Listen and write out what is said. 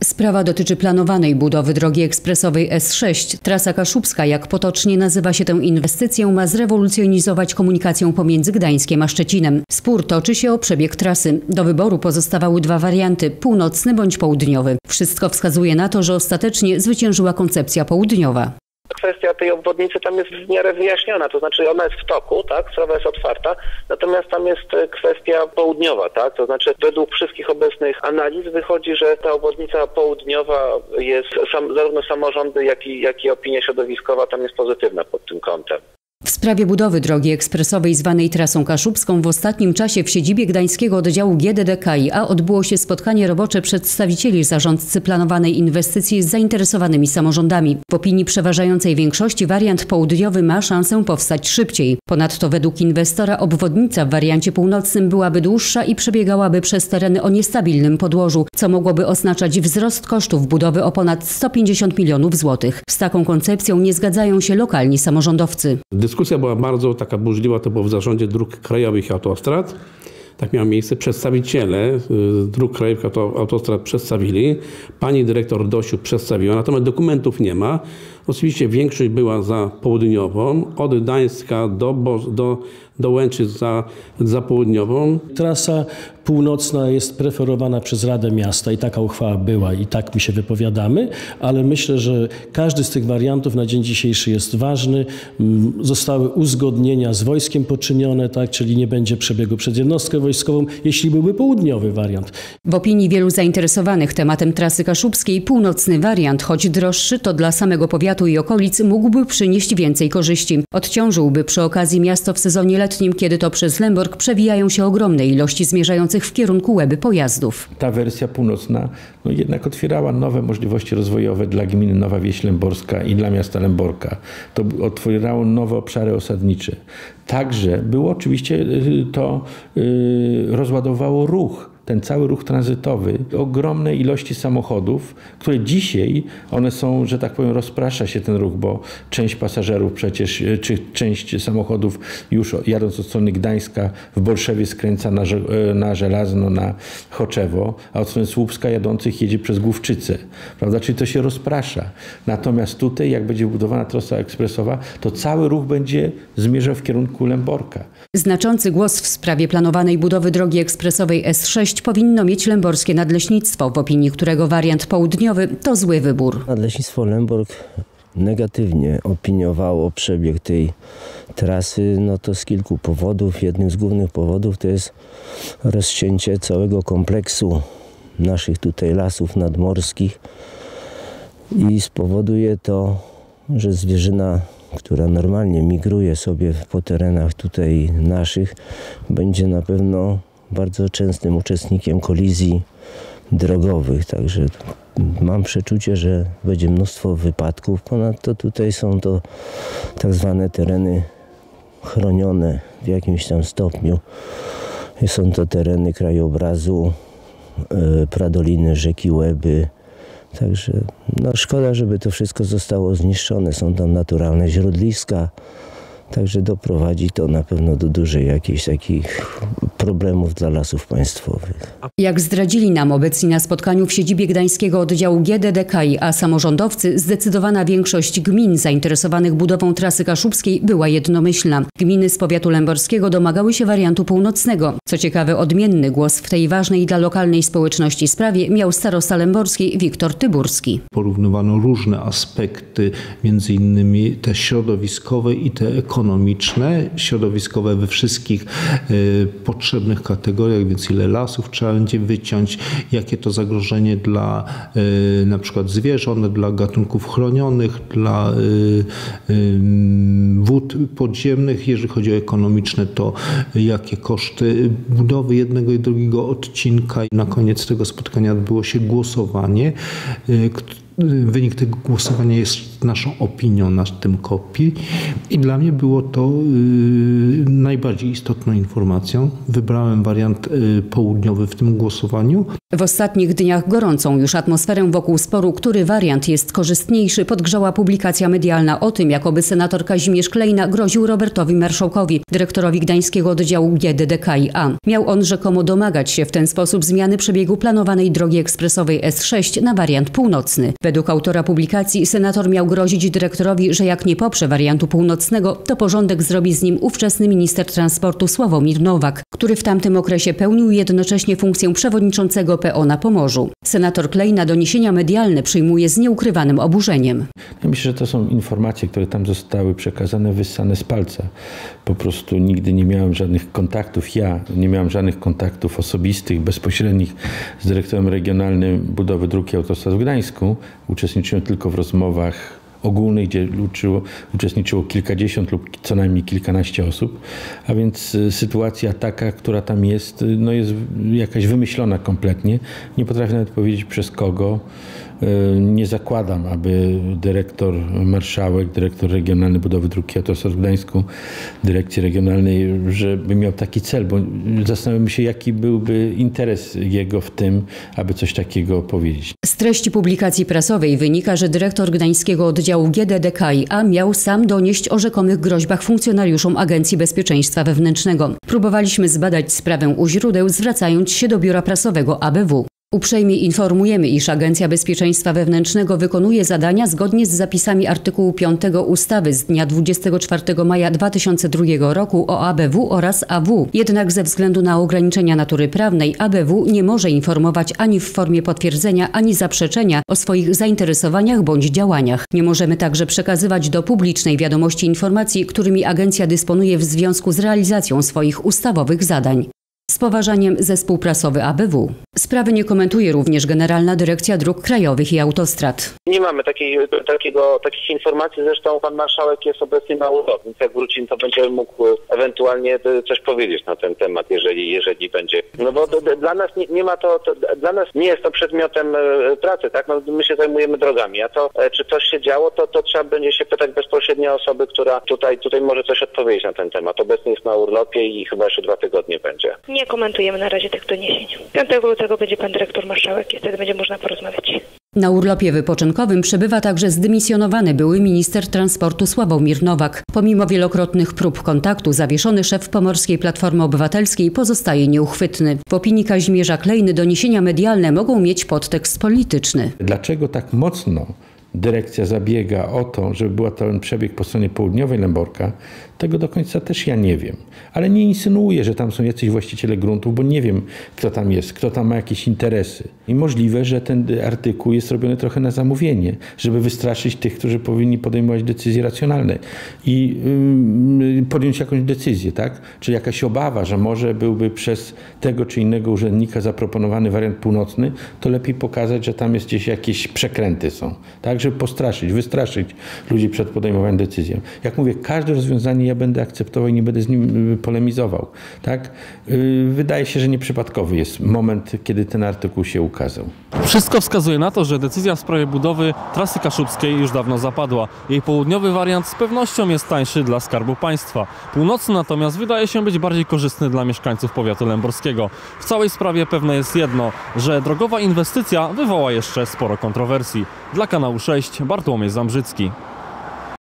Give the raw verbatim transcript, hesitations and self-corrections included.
Sprawa dotyczy planowanej budowy drogi ekspresowej S sześć. Trasa Kaszubska, jak potocznie nazywa się tę inwestycję, ma zrewolucjonizować komunikację pomiędzy Gdańskiem a Szczecinem. Spór toczy się o przebieg trasy. Do wyboru pozostawały dwa warianty – północny bądź południowy. Wszystko wskazuje na to, że ostatecznie zwyciężyła koncepcja południowa. Kwestia tej obwodnicy tam jest w miarę wyjaśniona, to znaczy ona jest w toku, tak, sprawa jest otwarta, natomiast tam jest kwestia południowa, tak, to znaczy według wszystkich obecnych analiz wychodzi, że ta obwodnica południowa jest, sam, zarówno samorządy, jak i, jak i opinia środowiskowa tam jest pozytywna pod tym kątem. W sprawie budowy drogi ekspresowej zwanej trasą kaszubską w ostatnim czasie w siedzibie gdańskiego oddziału G D D K i A odbyło się spotkanie robocze przedstawicieli zarządcy planowanej inwestycji z zainteresowanymi samorządami. W opinii przeważającej większości wariant południowy ma szansę powstać szybciej. Ponadto według inwestora obwodnica w wariancie północnym byłaby dłuższa i przebiegałaby przez tereny o niestabilnym podłożu, co mogłoby oznaczać wzrost kosztów budowy o ponad sto pięćdziesiąt milionów złotych. Z taką koncepcją nie zgadzają się lokalni samorządowcy. Dyskusja była bardzo taka burzliwa, to było w Zarządzie Dróg Krajowych i Autostrad. Tak miało miejsce. Przedstawiciele Dróg Krajowych i Autostrad przedstawili. Pani dyrektor Dosiuk przedstawiła, natomiast dokumentów nie ma. Oczywiście większość była za południową, od Gdańska do, do, do Łęczy za, za południową. Trasa północna jest preferowana przez Radę Miasta i taka uchwała była i tak my się wypowiadamy, ale myślę, że każdy z tych wariantów na dzień dzisiejszy jest ważny. Zostały uzgodnienia z wojskiem poczynione, tak, czyli nie będzie przebiegu przez jednostkę wojskową, jeśli byłby południowy wariant. W opinii wielu zainteresowanych tematem trasy kaszubskiej północny wariant, choć droższy, to dla samego powiatu i okolic mógłby przynieść więcej korzyści. Odciążyłby przy okazji miasto w sezonie letnim, kiedy to przez Lęborg przewijają się ogromne ilości zmierzających w kierunku Łeby pojazdów. Ta wersja północna no jednak otwierała nowe możliwości rozwojowe dla gminy Nowa Wieś Lęborska i dla miasta Lęborka. To otwierało nowe obszary osadnicze. Także było oczywiście to yy, rozładowało ruch. Ten cały ruch tranzytowy, ogromne ilości samochodów, które dzisiaj, one są, że tak powiem, rozprasza się ten ruch, bo część pasażerów przecież, czy część samochodów już jadąc od strony Gdańska w Bolszewie skręca na, na Żelazno, na Choczewo, a od strony Słupska jadących jedzie przez Główczycę, prawda? Czyli to się rozprasza. Natomiast tutaj, jak będzie budowana trasa ekspresowa, to cały ruch będzie zmierzał w kierunku Lęborka. Znaczący głos w sprawie planowanej budowy drogi ekspresowej S sześć powinno mieć lęborskie nadleśnictwo, w opinii którego wariant południowy to zły wybór. Nadleśnictwo Lęborg negatywnie opiniowało przebieg tej trasy, no to z kilku powodów. Jednym z głównych powodów to jest rozcięcie całego kompleksu naszych tutaj lasów nadmorskich i spowoduje to, że zwierzyna, która normalnie migruje sobie po terenach tutaj naszych, będzie na pewno bardzo częstym uczestnikiem kolizji drogowych. Także mam przeczucie, że będzie mnóstwo wypadków. Ponadto tutaj są to tak zwane tereny chronione w jakimś tam stopniu. Są to tereny krajobrazu, pradoliny rzeki Łeby. Także no, szkoda, żeby to wszystko zostało zniszczone. Są tam naturalne źródliska. Także doprowadzi to na pewno do dużej jakichś takich problemów dla lasów państwowych. Jak zdradzili nam obecni na spotkaniu w siedzibie gdańskiego oddziału G D D K i A samorządowcy, zdecydowana większość gmin zainteresowanych budową trasy kaszubskiej była jednomyślna. Gminy z powiatu lęborskiego domagały się wariantu północnego. Co ciekawe, odmienny głos w tej ważnej dla lokalnej społeczności sprawie miał starosta lęborski Wiktor Tyburski. Porównywano różne aspekty, między innymi te środowiskowe i te ekonomiczne. Środowiskowe we wszystkich y, potrzebnych kategoriach, więc ile lasów trzeba będzie wyciąć, jakie to zagrożenie dla y, na przykład zwierząt, dla gatunków chronionych, dla y, y, wód podziemnych. Jeżeli chodzi o ekonomiczne, to jakie koszty budowy jednego i drugiego odcinka. Na koniec tego spotkania odbyło się głosowanie, y, wynik tego głosowania jest naszą opinią na tym kopii i dla mnie było to y, najbardziej istotną informacją. Wybrałem wariant y, południowy w tym głosowaniu. W ostatnich dniach gorącą już atmosferę wokół sporu, który wariant jest korzystniejszy, podgrzała publikacja medialna o tym, jakoby senator Kazimierz Klejna groził Robertowi Marszałkowi, dyrektorowi gdańskiego oddziału G D D K I A. Miał on rzekomo domagać się w ten sposób zmiany przebiegu planowanej drogi ekspresowej S sześć na wariant północny. Według autora publikacji senator miał grozić dyrektorowi, że jak nie poprze wariantu północnego, to porządek zrobi z nim ówczesny minister transportu Sławomir Nowak, który w tamtym okresie pełnił jednocześnie funkcję przewodniczącego P O na Pomorzu. Senator Klejna doniesienia medialne przyjmuje z nieukrywanym oburzeniem. Ja myślę, że to są informacje, które tam zostały przekazane, wyssane z palca. Po prostu nigdy nie miałem żadnych kontaktów, ja nie miałem żadnych kontaktów osobistych, bezpośrednich z dyrektorem regionalnym budowy dróg i autostrad w Gdańsku. Uczestniczyłem tylko w rozmowach ogólnych, gdzie uczyło, uczestniczyło kilkadziesiąt lub co najmniej kilkanaście osób, a więc y, sytuacja taka, która tam jest, y, no jest jakaś wymyślona kompletnie. Nie potrafię nawet powiedzieć przez kogo. Y, nie zakładam, aby dyrektor marszałek, dyrektor regionalny budowy dróg i autostrad w Gdańsku, dyrekcji regionalnej, żeby miał taki cel, bo zastanawiam się, jaki byłby interes jego w tym, aby coś takiego powiedzieć. Z treści publikacji prasowej wynika, że dyrektor gdańskiego oddziału G D D K I A miał sam donieść o rzekomych groźbach funkcjonariuszom Agencji Bezpieczeństwa Wewnętrznego. Próbowaliśmy zbadać sprawę u źródeł, zwracając się do biura prasowego A B W. Uprzejmie informujemy, iż Agencja Bezpieczeństwa Wewnętrznego wykonuje zadania zgodnie z zapisami artykułu piątego ustawy z dnia dwudziestego czwartego maja dwa tysiące drugiego roku o A B W oraz A W. Jednak ze względu na ograniczenia natury prawnej A B W nie może informować ani w formie potwierdzenia, ani zaprzeczenia o swoich zainteresowaniach bądź działaniach. Nie możemy także przekazywać do publicznej wiadomości informacji, którymi agencja dysponuje w związku z realizacją swoich ustawowych zadań. Z poważaniem Zespół Prasowy A B W. Sprawy nie komentuje również Generalna Dyrekcja Dróg Krajowych i Autostrad. Nie mamy takiej, takiego, takich informacji, zresztą pan marszałek jest obecnie na urlopie, więc jak wróci, to będzie mógł ewentualnie coś powiedzieć na ten temat, jeżeli, jeżeli będzie. No bo d- d- dla nas nie, nie ma to, to, dla nas nie jest to przedmiotem e, pracy, tak? No, my się zajmujemy drogami, a to, e, czy coś się działo, to, to trzeba będzie się pytać bezpośrednio osoby, która tutaj, tutaj może coś odpowiedzieć na ten temat. Obecnie jest na urlopie i chyba jeszcze dwa tygodnie będzie. Nie komentujemy na razie tych doniesień. piątego lutego będzie pan dyrektor marszałek i wtedy będzie można porozmawiać. Na urlopie wypoczynkowym przebywa także zdymisjonowany były minister transportu Sławomir Nowak. Pomimo wielokrotnych prób kontaktu, zawieszony szef Pomorskiej Platformy Obywatelskiej pozostaje nieuchwytny. W opinii Kazimierza Klejny doniesienia medialne mogą mieć podtekst polityczny. Dlaczego tak mocno dyrekcja zabiega o to, żeby był ten przebieg po stronie południowej Lęborka, tego do końca też ja nie wiem. Ale nie insynuuję, że tam są jacyś właściciele gruntów, bo nie wiem, kto tam jest, kto tam ma jakieś interesy. I możliwe, że ten artykuł jest robiony trochę na zamówienie, żeby wystraszyć tych, którzy powinni podejmować decyzje racjonalne i yy, podjąć jakąś decyzję, tak? Czy jakaś obawa, że może byłby przez tego czy innego urzędnika zaproponowany wariant północny, to lepiej pokazać, że tam jest gdzieś jakieś przekręty są, tak? Żeby postraszyć, wystraszyć ludzi przed podejmowaniem decyzji. Jak mówię, każde rozwiązanie ja będę akceptował i nie będę z nim polemizował. Tak? Wydaje się, że nieprzypadkowy jest moment, kiedy ten artykuł się ukazał. Wszystko wskazuje na to, że decyzja w sprawie budowy trasy kaszubskiej już dawno zapadła. Jej południowy wariant z pewnością jest tańszy dla Skarbu Państwa. Północny natomiast wydaje się być bardziej korzystny dla mieszkańców powiatu lęborskiego. W całej sprawie pewne jest jedno, że drogowa inwestycja wywoła jeszcze sporo kontrowersji. Dla kanału sześć Bartłomiej Zambrzycki.